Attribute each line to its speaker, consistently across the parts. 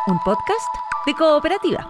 Speaker 1: un podcast de Cooperativa.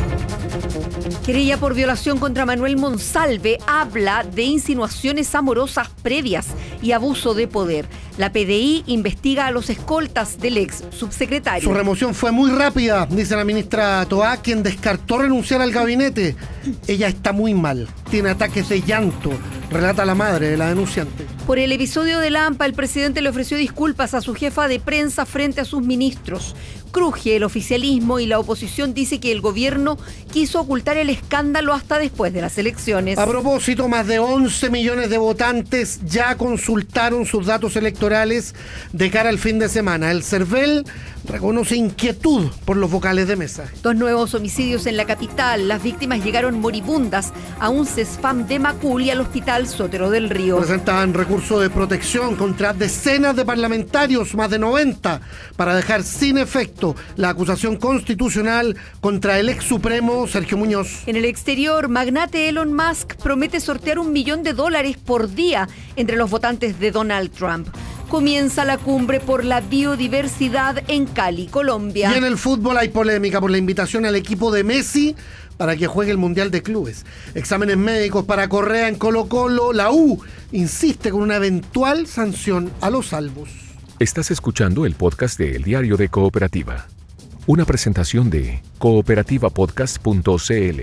Speaker 1: Querella por violación contra Manuel Monsalve habla de insinuaciones amorosas previas y abuso de poder. La PDI investiga a los escoltas del ex subsecretario.
Speaker 2: Su remoción fue muy rápida, dice la ministra Toá, quien descartó renunciar al gabinete. Ella está muy mal, tiene ataques de llanto, relata la madre de la denunciante.
Speaker 1: Por el episodio de Lampa, el presidente le ofreció disculpas a su jefa de prensa frente a sus ministros. Cruje el oficialismo y la oposición dice que el gobierno quiso ocultar el escándalo hasta después de las elecciones.
Speaker 2: A propósito, más de 11 millones de votantes ya consultaron sus datos electorales de cara al fin de semana. El CERVEL reconoce inquietud por los vocales de mesa.
Speaker 1: 2 nuevos homicidios en la capital. Las víctimas llegaron moribundas a un CESFAM de Macul y al hospital Sotero del Río.
Speaker 2: Presentaban recurso de protección contra decenas de parlamentarios, más de 90, para dejar sin efecto la acusación constitucional contra el ex supremo Sergio Muñoz.
Speaker 1: En el exterior, magnate Elon Musk promete sortear $1 millón por día entre los votantes de Donald Trump. Comienza la cumbre por la biodiversidad en Cali, Colombia.
Speaker 2: Y en el fútbol hay polémica por la invitación al equipo de Messi para que juegue el Mundial de Clubes. Exámenes médicos para Correa en Colo-Colo. La U insiste con una eventual sanción a los salvos.
Speaker 3: Estás escuchando el podcast de El Diario de Cooperativa. Una presentación de cooperativapodcast.cl.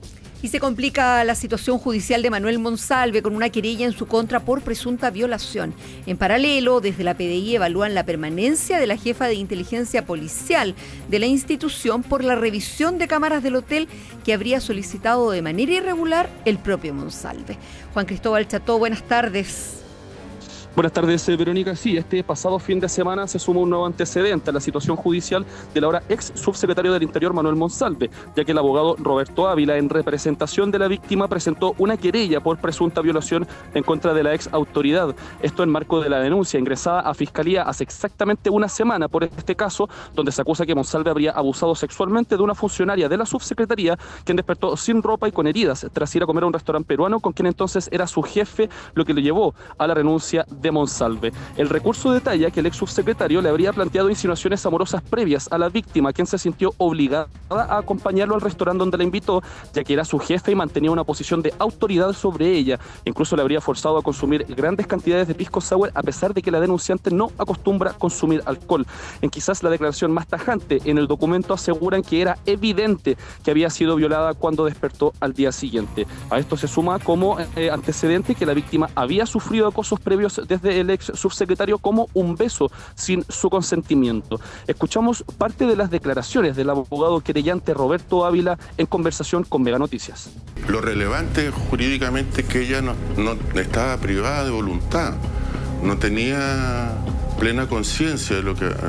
Speaker 1: Y se complica la situación judicial de Manuel Monsalve con una querella en su contra por presunta violación. En paralelo, desde la PDI evalúan la permanencia de la jefa de inteligencia policial de la institución por la revisión de cámaras del hotel que habría solicitado de manera irregular el propio Monsalve. Juan Cristóbal Cható, buenas tardes.
Speaker 4: Buenas tardes, Verónica. Sí, este pasado fin de semana se sumó un nuevo antecedente a la situación judicial del ahora ex subsecretario del Interior, Manuel Monsalve, ya que el abogado Roberto Ávila, en representación de la víctima, presentó una querella por presunta violación en contra de la ex autoridad. Esto en marco de la denuncia ingresada a Fiscalía hace exactamente una semana por este caso, donde se acusa que Monsalve habría abusado sexualmente de una funcionaria de la subsecretaría, quien despertó sin ropa y con heridas tras ir a comer a un restaurante peruano con quien entonces era su jefe, lo que le llevó a la renuncia de Monsalve. El recurso detalla que el ex subsecretario le habría planteado insinuaciones amorosas previas a la víctima, quien se sintió obligada a acompañarlo al restaurante donde la invitó, ya que era su jefe y mantenía una posición de autoridad sobre ella. Incluso le habría forzado a consumir grandes cantidades de pisco sour, a pesar de que la denunciante no acostumbra consumir alcohol. En quizás la declaración más tajante, en el documento aseguran que era evidente que había sido violada cuando despertó al día siguiente. A esto se suma como antecedente que la víctima había sufrido acosos previos desde el ex subsecretario, como un beso sin su consentimiento. Escuchamos parte de las declaraciones del abogado querellante Roberto Ávila en conversación con Mega Noticias.
Speaker 5: Lo relevante jurídicamente es que ella no estaba privada de voluntad, no tenía plena conciencia de lo que...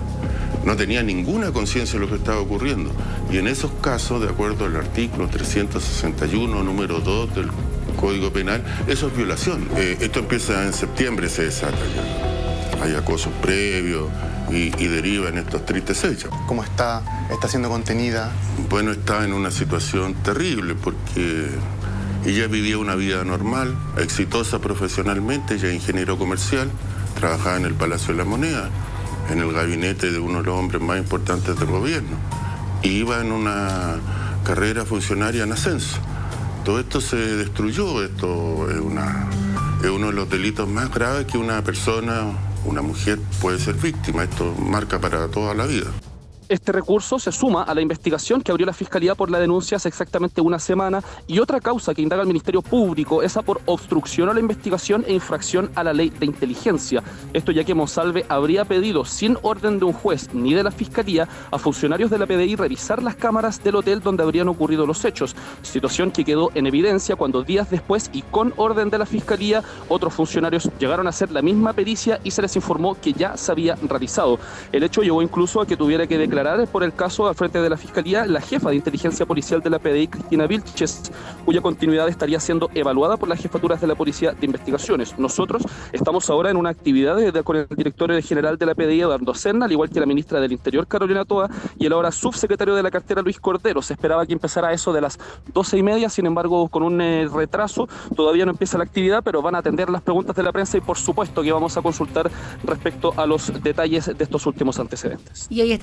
Speaker 5: no tenía ninguna conciencia de lo que estaba ocurriendo. Y en esos casos, de acuerdo al artículo 361, número 2 del Código Penal, eso es violación. Esto empieza en septiembre, se desata ya. Hay acosos previos y deriva en estos tristes hechos.
Speaker 6: ¿Cómo está? ¿Está siendo contenida?
Speaker 5: Bueno, está en una situación terrible porque ella vivía una vida normal, exitosa profesionalmente, ella es ingeniero comercial, trabajaba en el Palacio de la Moneda, en el gabinete de uno de los hombres más importantes del gobierno. Iba en una carrera funcionaria en ascenso. Todo esto se destruyó, esto es uno de los delitos más graves que una persona, una mujer puede ser víctima. Esto marca para toda la vida.
Speaker 4: Este recurso se suma a la investigación que abrió la Fiscalía por la denuncia hace exactamente una semana y otra causa que indaga el Ministerio Público, esa por obstrucción a la investigación e infracción a la ley de inteligencia. Esto ya que Monsalve habría pedido, sin orden de un juez ni de la Fiscalía, a funcionarios de la PDI revisar las cámaras del hotel donde habrían ocurrido los hechos, situación que quedó en evidencia cuando días después y con orden de la Fiscalía, otros funcionarios llegaron a hacer la misma pericia y se les informó que ya se había realizado. El hecho llevó incluso a que tuviera que declarar por el caso al frente de la Fiscalía la jefa de inteligencia policial de la PDI, Cristina Vilches, cuya continuidad estaría siendo evaluada por las jefaturas de la Policía de Investigaciones. Nosotros estamos ahora en una actividad con el director general de la PDI, Eduardo Serna, al igual que la ministra del Interior, Carolina Toá, y el ahora subsecretario de la cartera, Luis Cordero. Se esperaba que empezara eso de las 12:30, sin embargo, con un retraso, todavía no empieza la actividad, pero van a atender las preguntas de la prensa y por supuesto que vamos a consultar respecto a los detalles de estos últimos antecedentes.
Speaker 1: Y ahí estaremos nuevamente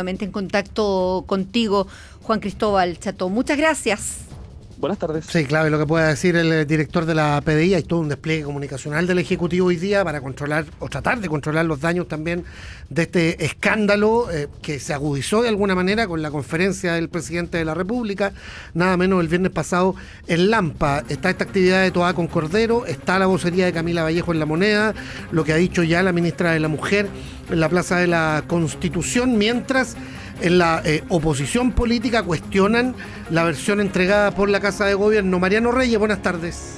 Speaker 1: nuevamente en contacto contigo, Juan Cristóbal Cható. Muchas gracias.
Speaker 4: Buenas tardes.
Speaker 2: Sí, clave lo que pueda decir el director de la PDI. Hay todo un despliegue comunicacional del Ejecutivo hoy día para controlar o tratar de controlar los daños también de este escándalo que se agudizó de alguna manera con la conferencia del presidente de la República, nada menos el viernes pasado en Lampa. Está esta actividad de Toá con Cordero, está la vocería de Camila Vallejo en La Moneda, lo que ha dicho ya la ministra de la Mujer en la Plaza de la Constitución, mientras en la oposición política cuestionan la versión entregada por la Casa de Gobierno. Mariano Reyes, buenas tardes.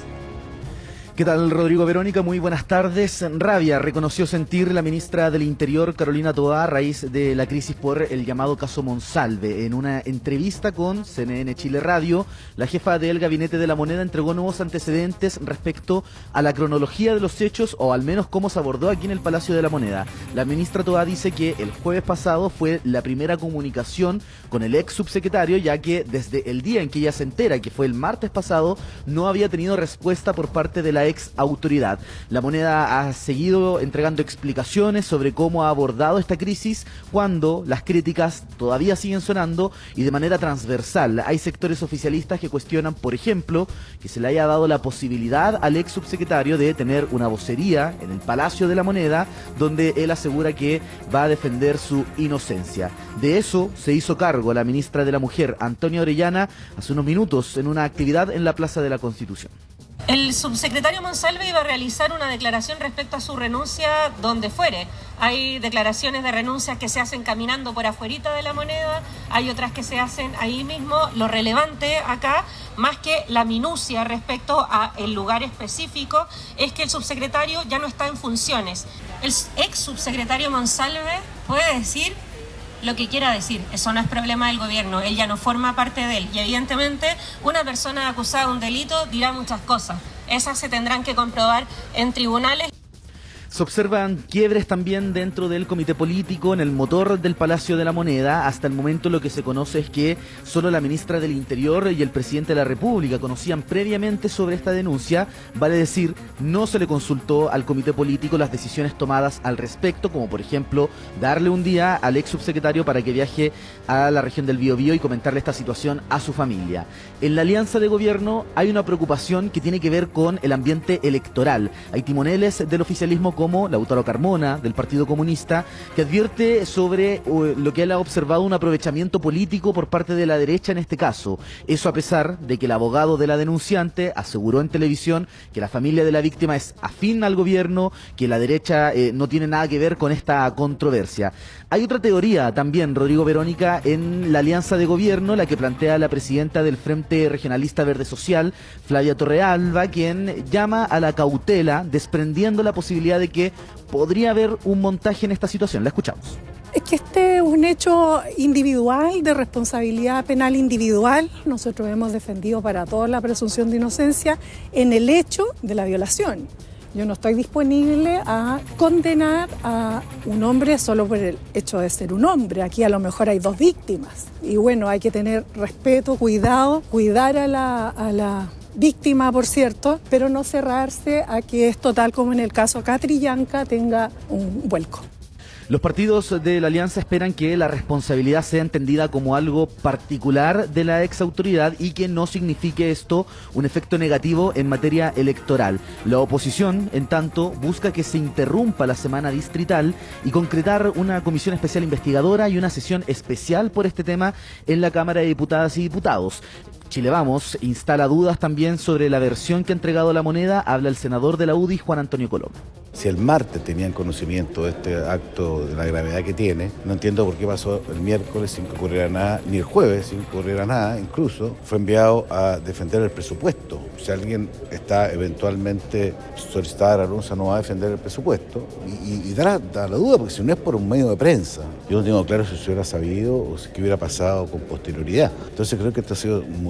Speaker 7: ¿Qué tal, Rodrigo Verónica? Muy buenas tardes. Rabia reconoció sentir la ministra del Interior, Carolina Toá, a raíz de la crisis por el llamado caso Monsalve. En una entrevista con CNN Chile Radio, la jefa del Gabinete de la Moneda entregó nuevos antecedentes respecto a la cronología de los hechos, o al menos cómo se abordó aquí en el Palacio de la Moneda. La ministra Toá dice que el jueves pasado fue la primera comunicación con el ex subsecretario, ya que desde el día en que ella se entera, que fue el martes pasado, no había tenido respuesta por parte de la ex autoridad. La Moneda ha seguido entregando explicaciones sobre cómo ha abordado esta crisis cuando las críticas todavía siguen sonando y de manera transversal. Hay sectores oficialistas que cuestionan, por ejemplo, que se le haya dado la posibilidad al ex subsecretario de tener una vocería en el Palacio de la Moneda donde él asegura que va a defender su inocencia. De eso se hizo cargo la ministra de la Mujer, Antonia Orellana, hace unos minutos en una actividad en la Plaza de la Constitución.
Speaker 8: El subsecretario Monsalve iba a realizar una declaración respecto a su renuncia donde fuere. Hay declaraciones de renuncia que se hacen caminando por afuerita de la Moneda, hay otras que se hacen ahí mismo. Lo relevante acá, más que la minucia respecto a el lugar específico, es que el subsecretario ya no está en funciones. El ex subsecretario Monsalve puede decir lo que quiera decir, eso no es problema del gobierno, él ya no forma parte de él y evidentemente una persona acusada de un delito dirá muchas cosas, esas se tendrán que comprobar en tribunales.
Speaker 7: Se observan quiebres también dentro del comité político, en el motor del Palacio de la Moneda. Hasta el momento lo que se conoce es que solo la ministra del Interior y el presidente de la República conocían previamente sobre esta denuncia. Vale decir, no se le consultó al comité político las decisiones tomadas al respecto, como por ejemplo darle un día al ex subsecretario para que viaje a la región del Biobío y comentarle esta situación a su familia. En la alianza de gobierno hay una preocupación que tiene que ver con el ambiente electoral. Hay timoneles del oficialismo como Lautaro Carmona, del Partido Comunista, que advierte sobre lo que él ha observado un aprovechamiento político por parte de la derecha en este caso. Eso a pesar de que el abogado de la denunciante aseguró en televisión que la familia de la víctima es afín al gobierno, que la derecha no tiene nada que ver con esta controversia. Hay otra teoría también, Rodrigo Verónica, en la alianza de gobierno, la que plantea la presidenta del Frente Regionalista Verde Social, Flavia Torrealba, quien llama a la cautela, desprendiendo la posibilidad de que podría haber un montaje en esta situación. La escuchamos.
Speaker 9: Es que este es un hecho individual, de responsabilidad penal individual. Nosotros hemos defendido para todos la presunción de inocencia en el hecho de la violación. Yo no estoy disponible a condenar a un hombre solo por el hecho de ser un hombre. Aquí a lo mejor hay dos víctimas. Y bueno, hay que tener respeto, cuidado, cuidar a la víctima, por cierto, pero no cerrarse a que esto, tal como en el caso Catrillanca, tenga un vuelco.
Speaker 7: Los partidos de la alianza esperan que la responsabilidad sea entendida como algo particular de la ex autoridad y que no signifique esto un efecto negativo en materia electoral. La oposición, en tanto, busca que se interrumpa la semana distrital y concretar una comisión especial investigadora y una sesión especial por este tema en la Cámara de Diputadas y Diputados. Chile Vamos instala dudas también sobre la versión que ha entregado la Moneda. Habla el senador de la UDI, Juan Antonio Coloma.
Speaker 10: Si el martes tenían conocimiento de este acto, de la gravedad que tiene, no entiendo por qué pasó el miércoles sin que ocurriera nada, ni el jueves sin que ocurriera nada. Incluso fue enviado a defender el presupuesto. Si alguien está eventualmente solicitada la renuncia, no va a defender el presupuesto. Y da la duda, porque si no es por un medio de prensa, yo no tengo claro si se hubiera sabido o si qué hubiera pasado con posterioridad. Entonces creo que esto ha sido muy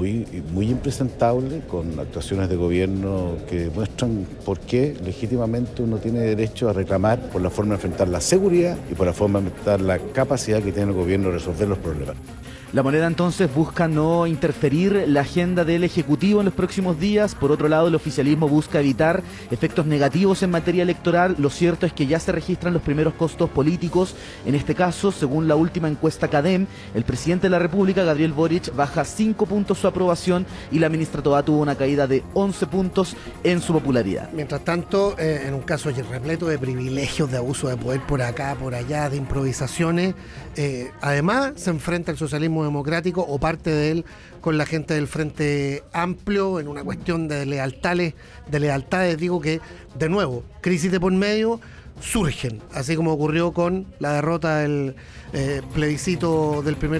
Speaker 10: muy impresentable, con actuaciones de gobierno que demuestran por qué legítimamente uno tiene derecho a reclamar por la forma de enfrentar la seguridad y por la forma de enfrentar la capacidad que tiene el gobierno de resolver los problemas.
Speaker 7: La Moneda entonces busca no interferir la agenda del Ejecutivo en los próximos días. Por otro lado, el oficialismo busca evitar efectos negativos en materia electoral. Lo cierto es que ya se registran los primeros costos políticos. En este caso, según la última encuesta CADEM, el presidente de la República, Gabriel Boric, baja 5 puntos su aprobación y la ministra Tobá tuvo una caída de 11 puntos en su popularidad.
Speaker 2: Mientras tanto, en un caso repleto de privilegios, de abuso de poder por acá, por allá, de improvisaciones, además se enfrenta el socialismo democrático o parte de él con la gente del Frente Amplio en una cuestión de lealtades, digo que, de nuevo, crisis de por medio surgen, así como ocurrió con la derrota del plebiscito del primer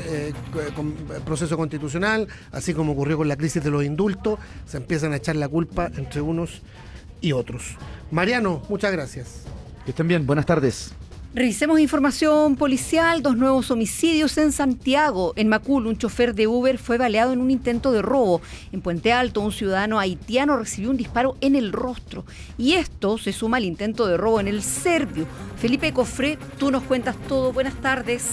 Speaker 2: proceso constitucional, así como ocurrió con la crisis de los indultos, se empiezan a echar la culpa entre unos y otros. Mariano, muchas gracias.
Speaker 7: Que estén bien, buenas tardes.
Speaker 1: Revisemos información policial, 2 nuevos homicidios en Santiago. En Macul, un chofer de Uber fue baleado en un intento de robo. En Puente Alto, un ciudadano haitiano recibió un disparo en el rostro. Y esto se suma al intento de robo en el Servio. Felipe Cofré, tú nos cuentas todo. Buenas tardes.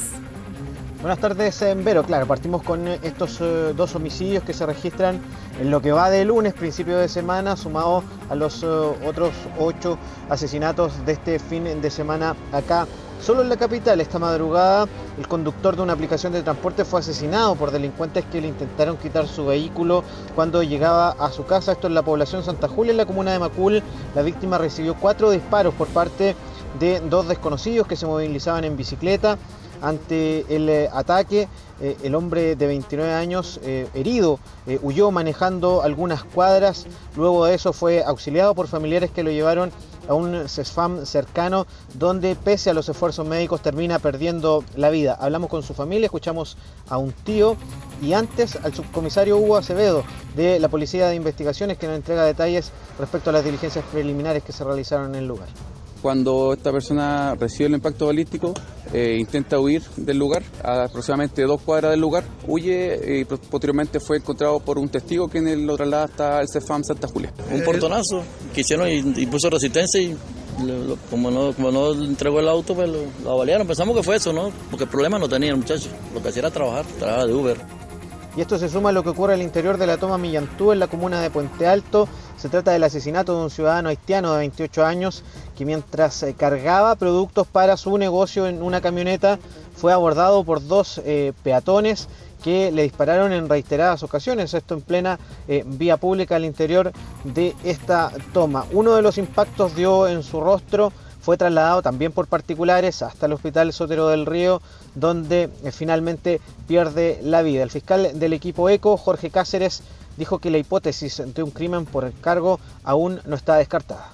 Speaker 11: Buenas tardes, Vero. Claro, partimos con estos 2 homicidios que se registran en lo que va de lunes, principio de semana, sumado a los otros 8 asesinatos de este fin de semana acá. Solo en la capital, esta madrugada, el conductor de una aplicación de transporte fue asesinado por delincuentes que le intentaron quitar su vehículo cuando llegaba a su casa. Esto en la población Santa Julia, en la comuna de Macul. La víctima recibió 4 disparos por parte de 2 desconocidos que se movilizaban en bicicleta. Ante el ataque, el hombre de 29 años herido huyó manejando algunas cuadras. Luego de eso fue auxiliado por familiares que lo llevaron a un CESFAM cercano, donde pese a los esfuerzos médicos termina perdiendo la vida. Hablamos con su familia, escuchamos a un tío y antes al subcomisario Hugo Acevedo de la Policía de Investigaciones, que nos entrega detalles respecto a las diligencias preliminares que se realizaron en el lugar.
Speaker 12: Cuando esta persona recibe el impacto balístico, intenta huir del lugar, a aproximadamente 2 cuadras del lugar, huye y posteriormente fue encontrado por un testigo que lo traslada hasta el CEFAM Santa Julia.
Speaker 13: Un portonazo que hicieron y puso resistencia y como no entregó el auto, pues lo balearon. Pensamos que fue eso, ¿no? Porque el problema no tenía el muchacho, lo que hacía era trabajaba de Uber.
Speaker 11: Y esto se suma a lo que ocurre al interior de la Toma Millantú, en la comuna de Puente Alto. Se trata del asesinato de un ciudadano haitiano de 28 años que mientras cargaba productos para su negocio en una camioneta fue abordado por 2 peatones que le dispararon en reiteradas ocasiones, esto en plena vía pública al interior de esta toma. Uno de los impactos dio en su rostro, fue trasladado también por particulares hasta el Hospital Sotero del Río, donde finalmente pierde la vida. El fiscal del equipo ECO, Jorge Cáceres, dijo que la hipótesis de un crimen por encargo aún no está descartada.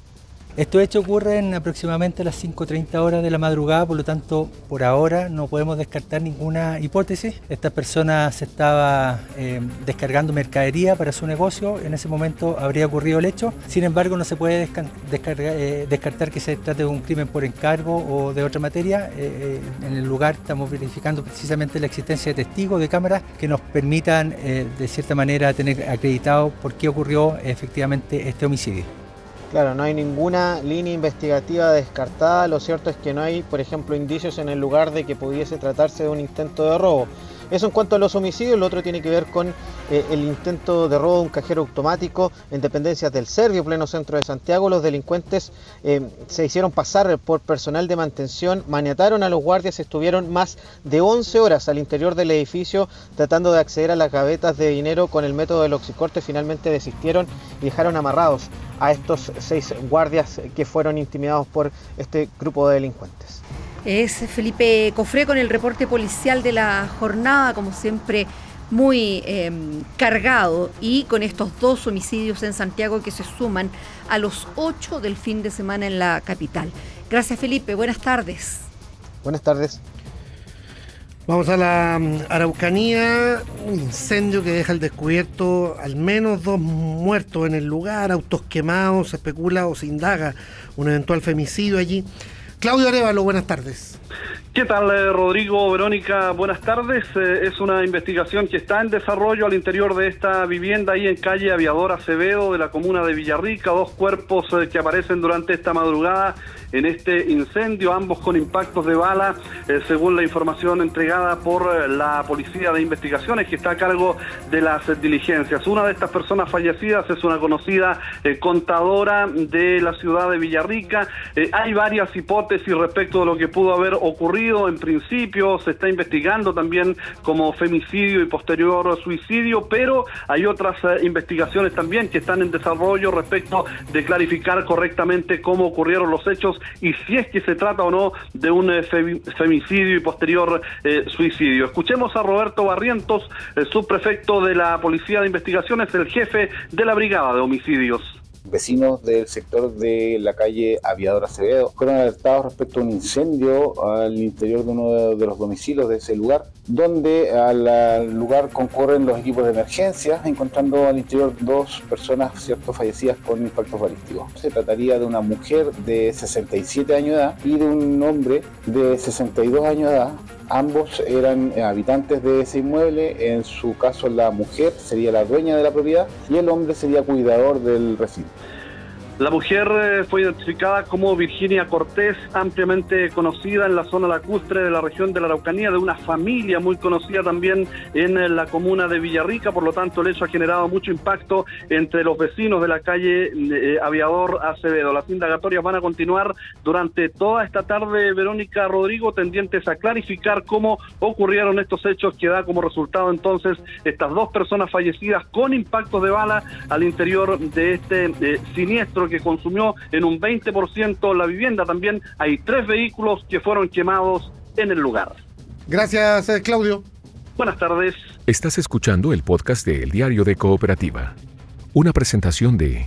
Speaker 14: Estos hechos ocurren aproximadamente a las 5:30 horas de la madrugada, por lo tanto, por ahora no podemos descartar ninguna hipótesis. Esta persona se estaba descargando mercadería para su negocio, en ese momento habría ocurrido el hecho. Sin embargo, no se puede descartar que se trate de un crimen por encargo o de otra materia. En el lugar estamos verificando precisamente la existencia de testigos de cámaras que nos permitan, de cierta manera, tener acreditado por qué ocurrió efectivamente este homicidio.
Speaker 11: Claro, no hay ninguna línea investigativa descartada. Lo cierto es que no hay, por ejemplo, indicios en el lugar de que pudiese tratarse de un intento de robo. Eso en cuanto a los homicidios. Lo otro tiene que ver con el intento de robo de un cajero automático en dependencias del Servio, pleno centro de Santiago. Los delincuentes se hicieron pasar por personal de mantención, maniataron a los guardias, estuvieron más de 11 horas al interior del edificio tratando de acceder a las gavetas de dinero con el método del oxicorte. Finalmente desistieron y dejaron amarrados a estos 6 guardias que fueron intimidados por este grupo de delincuentes.
Speaker 1: Es Felipe Cofré con el reporte policial de la jornada, como siempre muy cargado, y con estos 2 homicidios en Santiago que se suman a los 8 del fin de semana en la capital. Gracias, Felipe, buenas tardes.
Speaker 11: Buenas tardes.
Speaker 2: Vamos a la Araucanía, un incendio que deja al descubierto al menos 2 muertos en el lugar, autos quemados, se especula o se indaga un eventual femicidio allí. Claudio Arévalo, buenas tardes.
Speaker 15: ¿Qué tal, Rodrigo, Verónica? Buenas tardes. Es una investigación que está en desarrollo al interior de esta vivienda ahí en calle Aviador Acevedo de la comuna de Villarrica. 2 cuerpos que aparecen durante esta madrugada en este incendio, ambos con impactos de bala, según la información entregada por la Policía de Investigaciones, que está a cargo de las diligencias. Una de estas personas fallecidas es una conocida contadora de la ciudad de Villarrica. Hay varias hipótesis respecto de lo que pudo haber ocurrido. En principio se está investigando también como femicidio y posterior suicidio, pero hay otras investigaciones también que están en desarrollo respecto de clarificar correctamente cómo ocurrieron los hechos y si es que se trata o no de un femicidio y posterior suicidio. Escuchemos a Roberto Barrientos, subprefecto de la Policía de Investigaciones, el jefe de la Brigada de Homicidios.
Speaker 16: Vecinos del sector de la calle Aviador Acevedo fueron alertados respecto a un incendio al interior de uno de los domicilios de ese lugar, donde al lugar concurren los equipos de emergencia, encontrando al interior 2 personas fallecidas con impactos balísticos. Se trataría de una mujer de 67 años de edad y de un hombre de 62 años de edad. Ambos eran habitantes de ese inmueble. En su caso, la mujer sería la dueña de la propiedad y el hombre sería cuidador del recinto.
Speaker 15: La mujer fue identificada como Virginia Cortés, ampliamente conocida en la zona lacustre de la región de la Araucanía, de una familia muy conocida también en la comuna de Villarrica. Por lo tanto, el hecho ha generado mucho impacto entre los vecinos de la calle Aviador Acevedo. Las indagatorias van a continuar durante toda esta tarde, Verónica, Rodrigo, tendientes a clarificar cómo ocurrieron estos hechos, que da como resultado entonces estas 2 personas fallecidas con impactos de bala al interior de este siniestro que consumió en un 20% la vivienda. También hay 3 vehículos que fueron quemados en el lugar.
Speaker 2: Gracias, Claudio.
Speaker 15: Buenas tardes.
Speaker 3: Estás escuchando el podcast de El Diario de Cooperativa. Una presentación de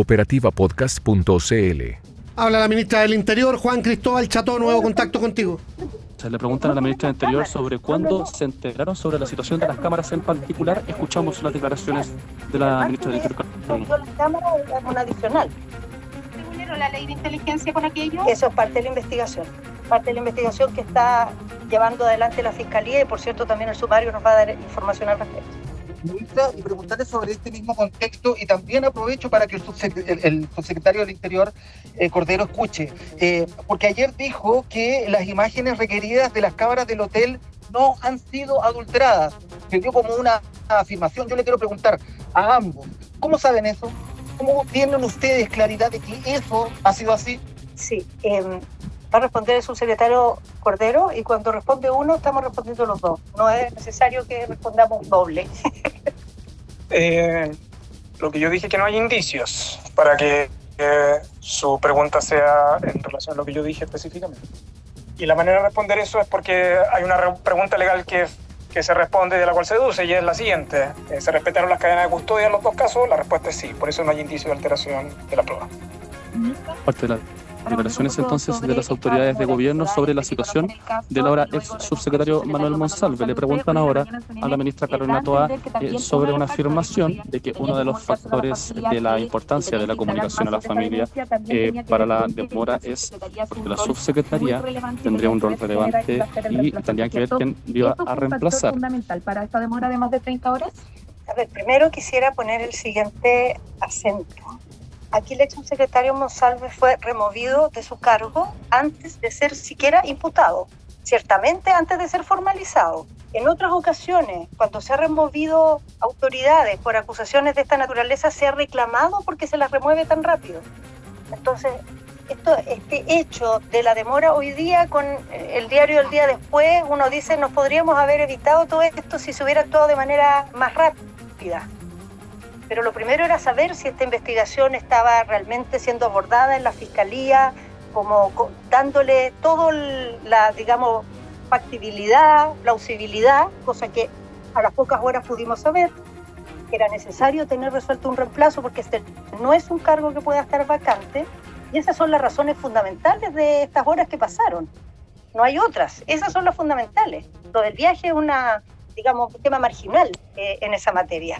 Speaker 3: cooperativapodcast.cl.
Speaker 2: Habla la ministra del Interior, Juan Cristóbal Cható, nuevo contacto contigo.
Speaker 4: Le preguntan a la ministra del Interior sobre cuándo se enteraron sobre la situación de las cámaras en particular. Escuchamos las declaraciones de la ministra del Interior.
Speaker 17: Las cámaras es una adicional.
Speaker 18: ¿Se vulneró la ley de inteligencia con aquello?
Speaker 17: Eso es parte de la investigación. Parte de la investigación que está llevando adelante la Fiscalía y, por cierto, también el sumario nos va a dar información al respecto.
Speaker 19: Ministra, y preguntarle sobre este mismo contexto, y también aprovecho para que el subsecretario del Interior, Cordero, escuche, porque ayer dijo que las imágenes requeridas de las cámaras del hotel no han sido adulteradas. Se dio como una afirmación. Yo le quiero preguntar a ambos, ¿cómo saben eso? ¿Cómo tienen ustedes claridad de que eso ha sido así?
Speaker 17: Sí, va a responder el subsecretario Cordero, y cuando responde uno, estamos respondiendo los dos. No es necesario que respondamos doble.
Speaker 20: Lo que yo dije, que no hay indicios para que su pregunta sea en relación a lo que yo dije específicamente. Y la manera de responder eso es porque hay una pregunta legal que se responde, de la cual se deduce, y es la siguiente: ¿se respetaron las cadenas de custodia en los 2 casos? La respuesta es sí, por eso no hay indicio de alteración de la prueba.
Speaker 4: Parte de las declaraciones entonces de las autoridades de gobierno sobre la situación del ahora ex subsecretario Manuel Monsalve. Le preguntan ahora a la ministra Carolina Toá sobre una afirmación de que uno de los factores de la importancia de la comunicación a la familia para la demora es porque la subsecretaría tendría un rol relevante y tendría que ver quién iba a reemplazar.
Speaker 18: ¿Fundamental para esta demora de más de 30 horas?
Speaker 17: A ver, primero quisiera poner el siguiente acento. Aquí el ex subsecretario Monsalve fue removido de su cargo antes de ser siquiera imputado, ciertamente antes de ser formalizado. En otras ocasiones, cuando se han removido autoridades por acusaciones de esta naturaleza, se ha reclamado porque se las remueve tan rápido. Entonces, este hecho de la demora hoy día, con el diario del día después, uno dice, nos podríamos haber evitado todo esto si se hubiera actuado de manera más rápida. Pero lo primero era saber si esta investigación estaba realmente siendo abordada en la Fiscalía, como dándole toda la, digamos, factibilidad, plausibilidad, cosa que a las pocas horas pudimos saber que era necesario tener resuelto un reemplazo, porque este no es un cargo que pueda estar vacante, y esas son las razones fundamentales de estas horas que pasaron. No hay otras, esas son las fundamentales. Lo del viaje es un tema marginal en esa materia.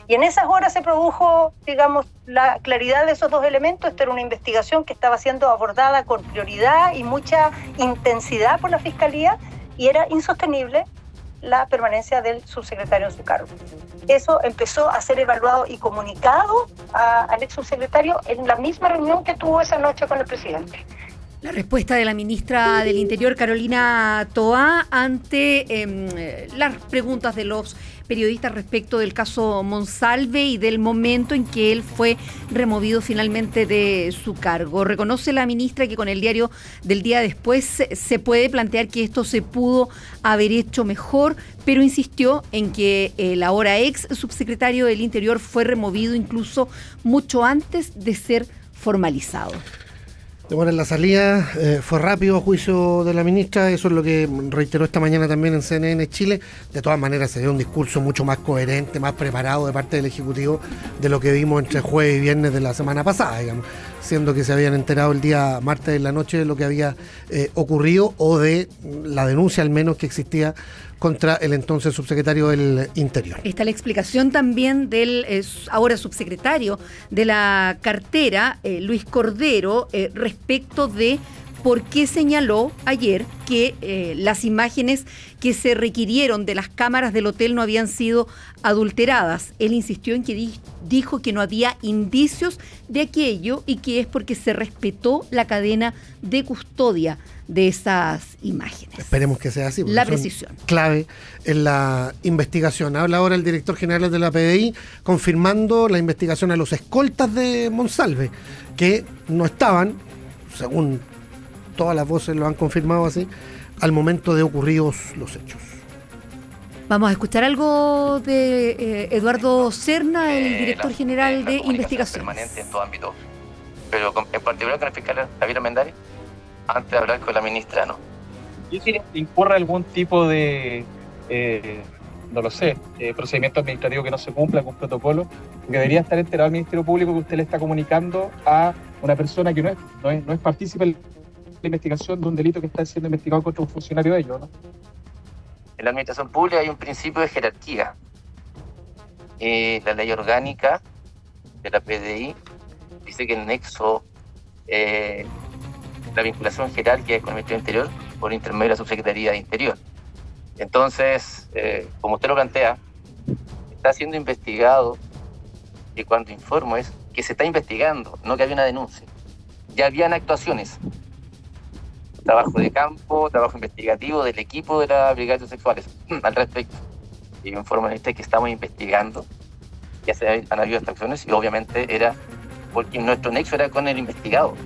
Speaker 17: Y en esas horas se produjo, digamos, la claridad de esos dos elementos. Esta era una investigación que estaba siendo abordada con prioridad y mucha intensidad por la Fiscalía, y era insostenible la permanencia del subsecretario en su cargo. Eso empezó a ser evaluado y comunicado al ex subsecretario en la misma reunión que tuvo esa noche con el presidente.
Speaker 1: La respuesta de la ministra del Interior, Carolina Toá, ante las preguntas de los periodistas respecto del caso Monsalve y del momento en que él fue removido finalmente de su cargo. Reconoce la ministra que con el diario del día después se puede plantear que esto se pudo haber hecho mejor, pero insistió en que el ahora ex subsecretario del Interior fue removido incluso mucho antes de ser formalizado.
Speaker 2: Bueno, en la salida fue rápido a juicio de la ministra, eso es lo que reiteró esta mañana también en CNN Chile. De todas maneras se dio un discurso mucho más coherente, más preparado de parte del Ejecutivo de lo que vimos entre jueves y viernes de la semana pasada, digamos, siendo que se habían enterado el día martes en la noche de lo que había ocurrido o de la denuncia al menos que existía contra el entonces subsecretario del Interior.
Speaker 1: Está la explicación también del ahora subsecretario de la cartera, Luis Cordero, respecto de por qué señaló ayer que las imágenes que se requirieron de las cámaras del hotel no habían sido adulteradas. Él insistió en que dijo que no había indicios de aquello y que es porque se respetó la cadena de custodia de esas imágenes.
Speaker 2: Esperemos que sea así.
Speaker 1: La precisión.
Speaker 2: Clave en la investigación. Habla ahora el director general de la PDI confirmando la investigación a los escoltas de Monsalve, que no estaban, según todas las voces lo han confirmado así, al momento de ocurridos los hechos.
Speaker 1: Vamos a escuchar algo de Eduardo Serna, el director general de investigación.
Speaker 21: Permanente en todo ámbito, pero en particular con el fiscal Javier Armendáriz, antes de hablar con la ministra, no.
Speaker 22: ¿Y si incurre algún tipo de, no lo sé, procedimiento administrativo que no se cumpla con protocolo? Porque debería estar enterado el Ministerio Público que usted le está comunicando a una persona que no es partícipe de la investigación de un delito que está siendo investigado contra un funcionario de ellos, ¿no?
Speaker 21: En la administración pública hay un principio de jerarquía. La ley orgánica de la PDI dice que el nexo, la vinculación jerárquica con el Ministerio del Interior por intermedio de la Subsecretaría de Interior. Entonces, como usted lo plantea, está siendo investigado, y cuando informo es que se está investigando, no que había una denuncia. Ya habían actuaciones, trabajo de campo, trabajo investigativo del equipo de las brigadas sexuales al respecto. Y yo informo a usted que estamos investigando, ya se han habido actuaciones y obviamente era porque nuestro nexo era con el investigado.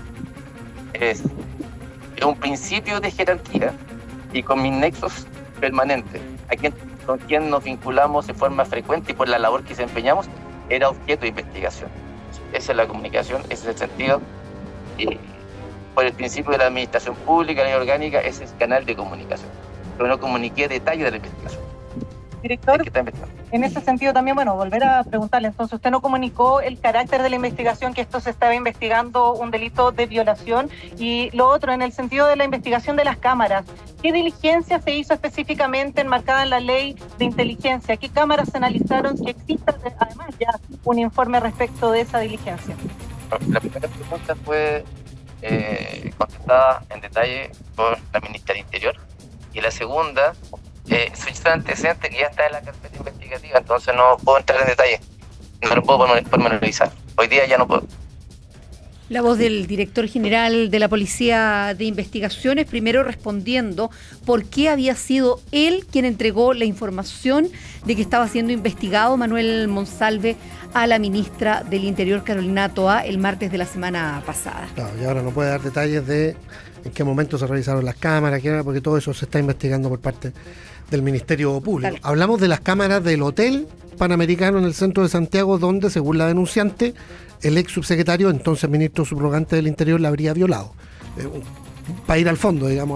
Speaker 21: Es un principio de jerarquía y con mis nexos permanentes, con quien nos vinculamos de forma frecuente y por la labor que desempeñamos, era objeto de investigación. Esa es la comunicación, ese es el sentido. Y por el principio de la administración pública, la ley orgánica, ese es el canal de comunicación. Pero no comuniqué detalles de la investigación.
Speaker 18: Director, en ese sentido también, volver a preguntarle, entonces usted no comunicó el carácter de la investigación, que esto se estaba investigando un delito de violación, y lo otro, en el sentido de la investigación de las cámaras, ¿qué diligencia se hizo específicamente enmarcada en la ley de inteligencia? ¿Qué cámaras se analizaron? Si existe además ya un informe respecto de esa diligencia.
Speaker 21: La primera pregunta fue contestada en detalle por la ministra del Interior, y la segunda son antecedentes que ya está en la carpeta investigativa, entonces no puedo entrar en detalle, no lo puedo pormenorizar. Hoy día ya no puedo.
Speaker 1: La voz del director general de la Policía de Investigaciones, primero respondiendo por qué había sido él quien entregó la información de que estaba siendo investigado Manuel Monsalve a la ministra del Interior, Carolina Toá, el martes de la semana pasada.
Speaker 2: Claro, y ahora no puede dar detalles de en qué momento se revisaron las cámaras, porque todo eso se está investigando por parte del Ministerio Público. Dale. Hablamos de las cámaras del Hotel Panamericano en el centro de Santiago, donde, según la denunciante, el ex subsecretario, entonces ministro subrogante del Interior, la habría violado. Para ir al fondo, digamos,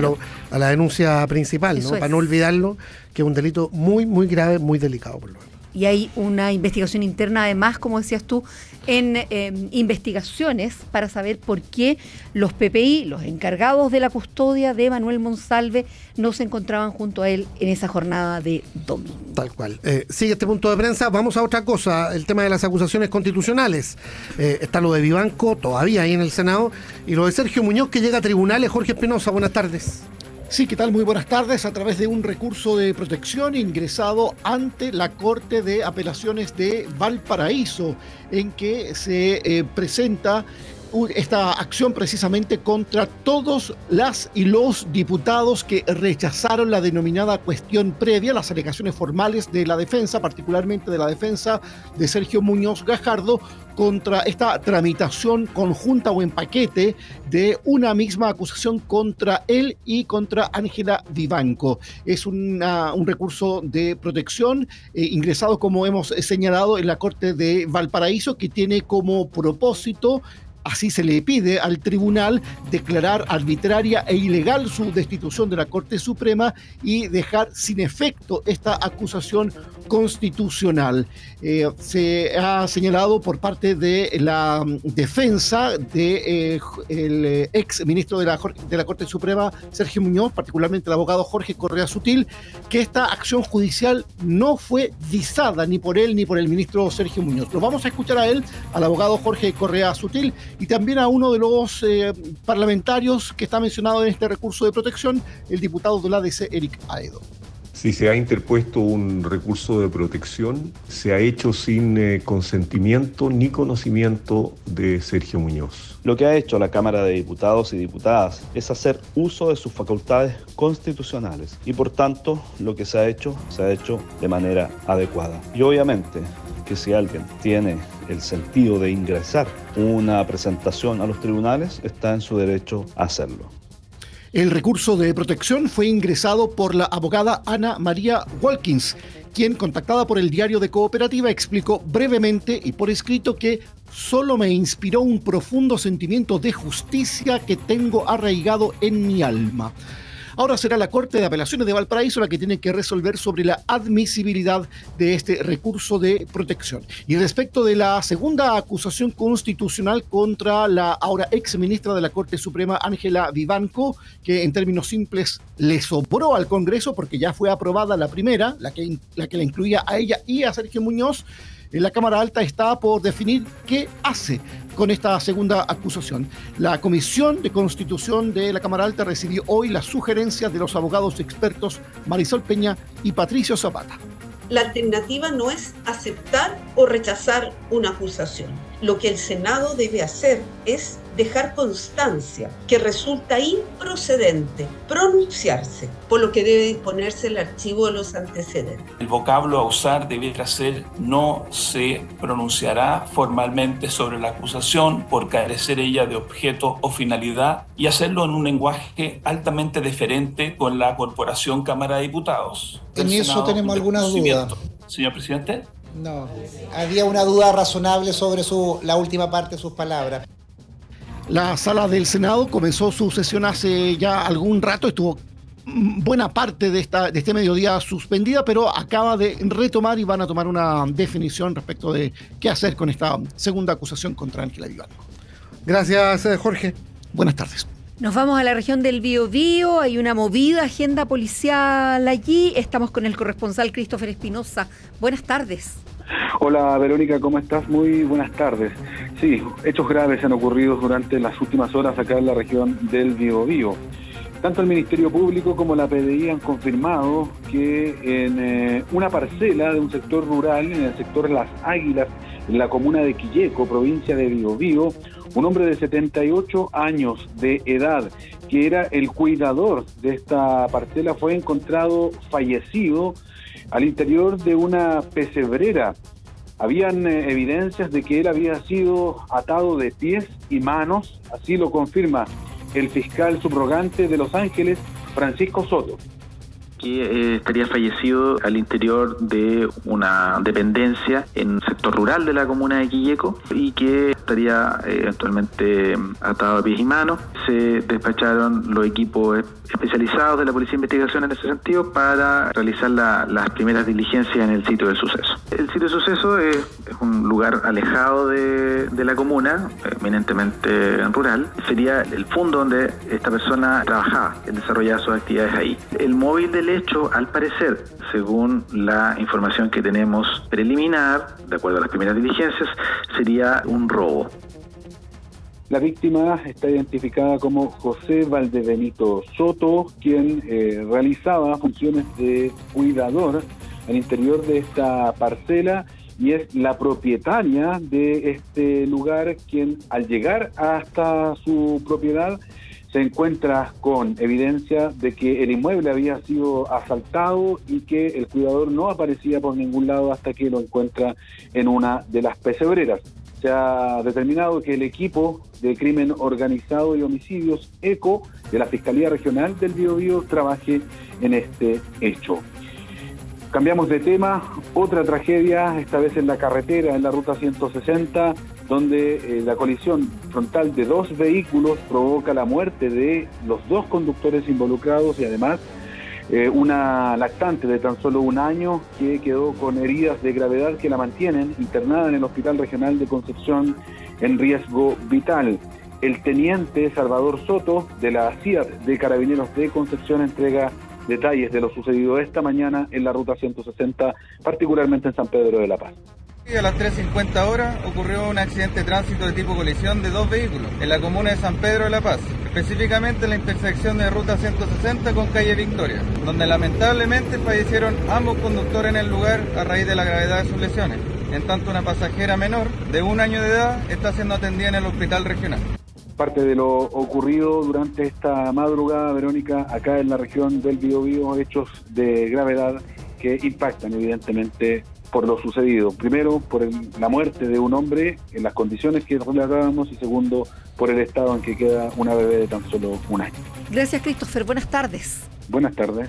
Speaker 2: a la denuncia principal, ¿no? Para no olvidarlo, que es un delito muy, muy grave, muy delicado, por lo menos.
Speaker 1: y hay una investigación interna, además, como decías tú, en investigaciones para saber por qué los PPI, los encargados de la custodia de Manuel Monsalve, no se encontraban junto a él en esa jornada de domingo.
Speaker 2: Tal cual. Sigue este punto de prensa. Vamos a otra cosa, el tema de las acusaciones constitucionales. Está lo de Vivanco todavía ahí en el Senado, y lo de Sergio Muñoz, que llega a tribunales. Jorge Espinosa, buenas tardes.
Speaker 5: Sí, ¿qué tal? Muy buenas tardes. A través de un recurso de protección ingresado ante la Corte de Apelaciones de Valparaíso, en que se presenta esta acción precisamente contra todos las y los diputados que rechazaron la denominada cuestión previa, las alegaciones formales de la defensa, particularmente de la defensa de Sergio Muñoz Gajardo, contra esta tramitación conjunta o en paquete de una misma acusación contra él y contra Ángela Vivanco. Es un recurso de protección ingresado, como hemos señalado, en la Corte de Valparaíso, que tiene como propósito, así se le pide al tribunal, declarar arbitraria e ilegal su destitución de la Corte Suprema y dejar sin efecto esta acusación constitucional. Se ha señalado por parte de la defensa del ex ministro de la Corte Suprema, Sergio Muñoz, particularmente el abogado Jorge Correa Sutil, que esta acción judicial no fue visada ni por él ni por el ministro Sergio Muñoz. Lo vamos a escuchar a él, al abogado Jorge Correa Sutil, y también a uno de los parlamentarios que está mencionado en este recurso de protección, el diputado de la ADC, Eric Aedo.
Speaker 6: Si se ha interpuesto un recurso de protección, se ha hecho sin consentimiento ni conocimiento de Sergio Muñoz.
Speaker 23: Lo que ha hecho la Cámara de Diputados y Diputadas es hacer uso de sus facultades constitucionales y, por tanto, lo que se ha hecho de manera adecuada. Y obviamente que si alguien tiene el sentido de ingresar una presentación a los tribunales, está en su derecho a hacerlo.
Speaker 5: El recurso de protección fue ingresado por la abogada Ana María Walkins, quien, contactada por el Diario de Cooperativa, explicó brevemente y por escrito que solo me inspiró un profundo sentimiento de justicia que tengo arraigado en mi alma. Ahora será la Corte de Apelaciones de Valparaíso la que tiene que resolver sobre la admisibilidad de este recurso de protección. Y respecto de la segunda acusación constitucional contra la ahora ex ministra de la Corte Suprema, Ángela Vivanco, que en términos simples le sobró al Congreso porque ya fue aprobada la primera, la que la incluía a ella y a Sergio Muñoz, la Cámara Alta está por definir qué hace con esta segunda acusación. La Comisión de Constitución de la Cámara Alta recibió hoy las sugerencias de los abogados expertos Marisol Peña y Patricio Zapata.
Speaker 24: La alternativa no es aceptar o rechazar una acusación. Lo que el Senado debe hacer es dejar constancia que resulta improcedente pronunciarse, por lo que debe disponerse el archivo de los antecedentes.
Speaker 25: El vocablo a usar debiera ser: no se pronunciará formalmente sobre la acusación por carecer ella de objeto o finalidad, y hacerlo en un lenguaje altamente deferente con la Corporación Cámara de Diputados.
Speaker 26: En eso tenemos alguna duda.
Speaker 25: Señor presidente.
Speaker 26: No, había una duda razonable sobre la última parte de sus palabras.
Speaker 5: La sala del Senado comenzó su sesión hace ya algún rato, estuvo buena parte de este mediodía suspendida, pero acaba de retomar y van a tomar una definición respecto de qué hacer con esta segunda acusación contra Ángela Vivanco.
Speaker 2: Gracias, Jorge.
Speaker 5: Buenas tardes.
Speaker 1: Nos vamos a la región del Biobío, hay una movida agenda policial allí. Estamos con el corresponsal Christopher Espinosa. Buenas tardes.
Speaker 15: Hola Verónica, ¿cómo estás? Muy buenas tardes. Sí, hechos graves han ocurrido durante las últimas horas acá en la región del Biobío. Tanto el Ministerio Público como la PDI han confirmado que en una parcela de un sector rural, en el sector Las Águilas, en la comuna de Quilleco, provincia de Biobío, un hombre de 78 años de edad, que era el cuidador de esta parcela, fue encontrado fallecido al interior de una pesebrera. Habían evidencias de que él había sido atado de pies y manos, así lo confirma el fiscal subrogante de Los Ángeles, Francisco Soto.
Speaker 27: Que estaría fallecido al interior de una dependencia en un sector rural de la comuna de Quilleco y que estaría eventualmente atado a pies y manos. Se despacharon los equipos especializados de la Policía de Investigación en ese sentido para realizar las primeras diligencias en el sitio del suceso. El sitio del suceso es un lugar alejado de la comuna, eminentemente rural. Sería el fondo donde esta persona trabajaba, desarrollaba sus actividades ahí. El móvil del hecho, al parecer, según la información que tenemos preliminar, de acuerdo a las primeras diligencias, sería un robo.
Speaker 7: La víctima está identificada como José Valdebenito Soto, quien realizaba funciones de cuidador al interior de esta parcela y es la propietaria de este lugar, quien al llegar hasta su propiedad se encuentra con evidencia de que el inmueble había sido asaltado y que el cuidador no aparecía por ningún lado hasta que lo encuentra en una de las pesebreras. Se ha determinado que el equipo de crimen organizado y homicidios ECO de la Fiscalía Regional del Biobío trabaje en este hecho. Cambiamos de tema, otra tragedia, esta vez en la carretera, en la ruta 160, donde la colisión frontal de dos vehículos provoca la muerte de los dos conductores involucrados y además una lactante de tan solo 1 año que quedó con heridas de gravedad que la mantienen internada en el Hospital Regional de Concepción en riesgo vital. El teniente Salvador Soto de la CIAT de Carabineros de Concepción entrega detalles de lo sucedido esta mañana en la ruta 160, particularmente en San Pedro de la Paz.
Speaker 8: A las 3:50 horas ocurrió un accidente de tránsito de tipo colisión de 2 vehículos en la comuna de San Pedro de la Paz, específicamente en la intersección de ruta 160 con calle Victoria, donde lamentablemente fallecieron ambos conductores en el lugar a raíz de la gravedad de sus lesiones. En tanto, una pasajera menor de 1 año de edad está siendo atendida en el hospital regional.
Speaker 7: Parte de lo ocurrido durante esta madrugada, Verónica, acá en la región del Biobío, hechos de gravedad que impactan evidentemente por lo sucedido. Primero, por la muerte de un hombre en las condiciones que relatábamos y segundo, por el estado en que queda una bebé de tan solo 1 año.
Speaker 1: Gracias, Christopher. Buenas tardes.
Speaker 7: Buenas tardes.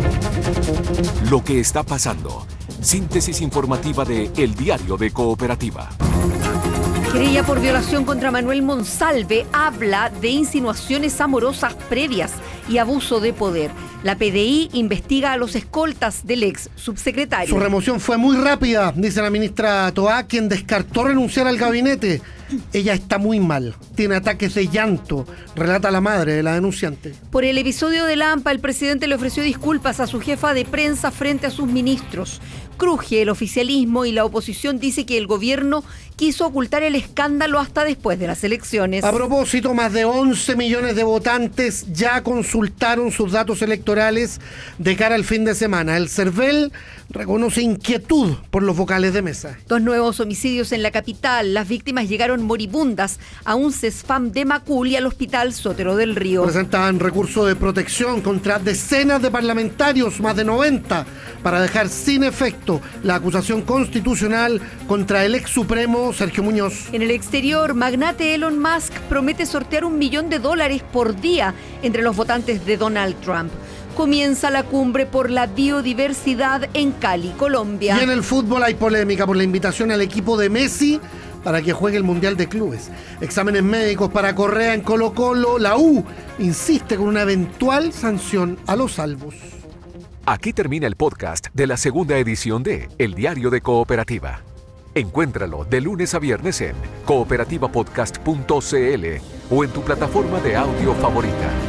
Speaker 3: Lo que está pasando. Síntesis informativa de El Diario de Cooperativa.
Speaker 1: Querella por violación contra Manuel Monsalve habla de insinuaciones amorosas previas y abuso de poder. La PDI investiga a los escoltas del ex subsecretario.
Speaker 2: Su remoción fue muy rápida, dice la ministra Toá, quien descartó renunciar al gabinete. Ella está muy mal, tiene ataques de llanto, relata la madre de la denunciante.
Speaker 1: Por el episodio de Lampa, el presidente le ofreció disculpas a su jefa de prensa frente a sus ministros. Cruje el oficialismo y la oposición dice que el gobierno quiso ocultar el escándalo hasta después de las elecciones.
Speaker 2: A propósito, más de 11 millones de votantes ya consultaron sus datos electorales de cara al fin de semana. El CERVEL reconoce inquietud por los vocales de mesa.
Speaker 1: 2 nuevos homicidios en la capital. Las víctimas llegaron moribundas a un CESFAM de Macul y al hospital Sotero del Río.
Speaker 2: Presentan recurso de protección contra decenas de parlamentarios, más de 90, para dejar sin efecto la acusación constitucional contra el ex supremo Sergio Muñoz.
Speaker 1: En el exterior, magnate Elon Musk promete sortear $1 millón por día entre los votantes de Donald Trump. Comienza la cumbre por la biodiversidad en Cali, Colombia.
Speaker 2: Y en el fútbol hay polémica por la invitación al equipo de Messi para que juegue el Mundial de Clubes. Exámenes médicos para Correa en Colo-Colo. La U insiste con una eventual sanción a los salvos.
Speaker 3: Aquí termina el podcast de la segunda edición de El Diario de Cooperativa. Encuéntralo de lunes a viernes en cooperativapodcast.cl o en tu plataforma de audio favorita.